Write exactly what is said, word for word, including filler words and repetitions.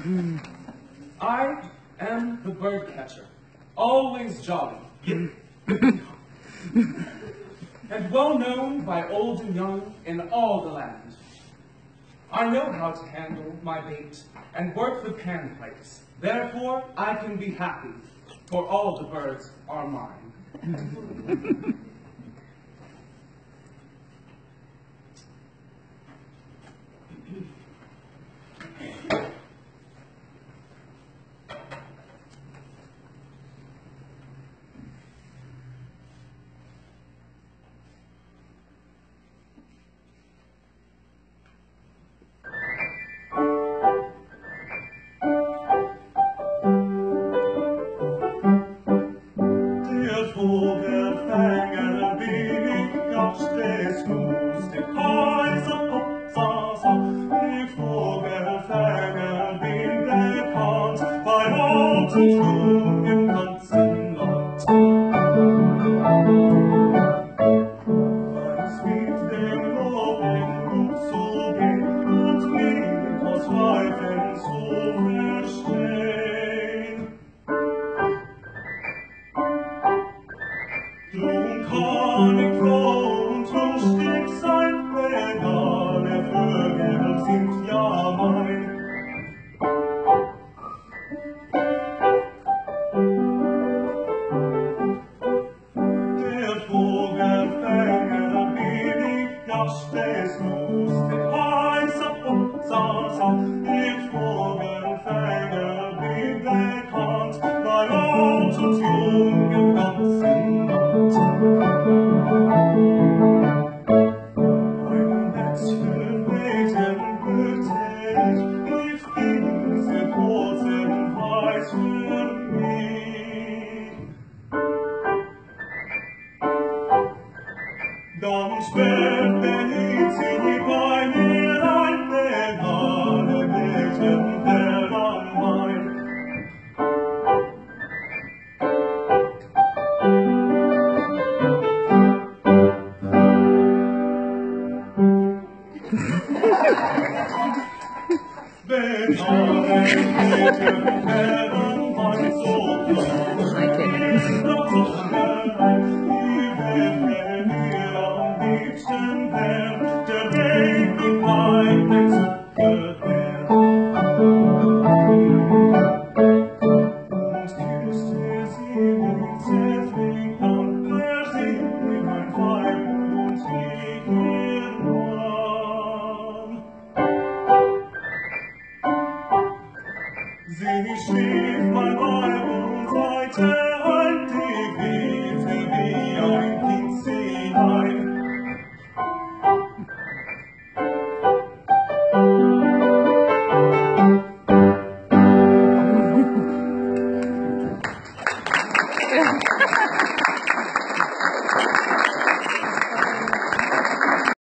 I am the bird catcher, always jolly, and well known by old and young in all the land. I know how to handle my bait and work the panpipes. Therefore, I can be happy, for all the birds are mine. Dann sperrt der Hitze bei mir ein Vegane Mädchen, der dann mein. Vegane Mädchen, der dann mein, so klar. Sie schlief mein Weib und sagte, halt die Wiese wie ein Kind hinein. Ja.